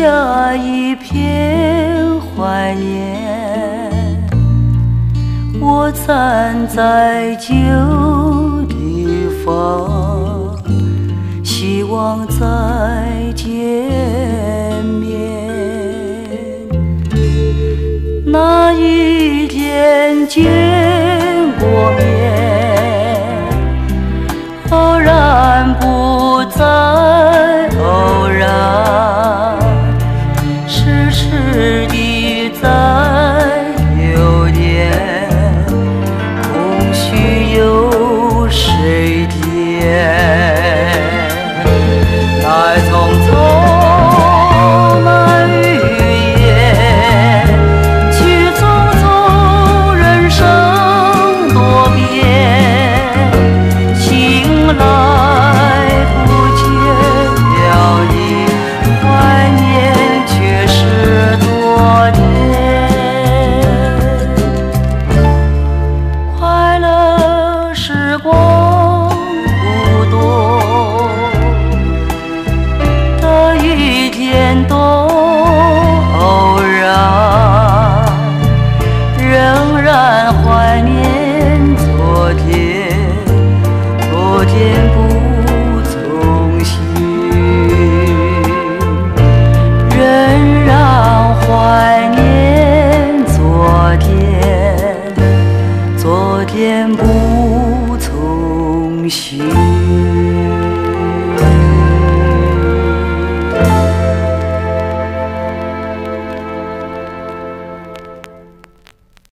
下一片怀念，我站在旧地方，希望再见面。那一天见过面，偶然不再偶然，痴痴地在留恋，空虚有谁填？来匆匆那语言，去匆匆人生多变，醒来不见了你，怀念却是多年。快乐时光不多，的一天都偶然，仍然怀念昨天，昨天不从心，仍然怀念昨天，昨天不从心。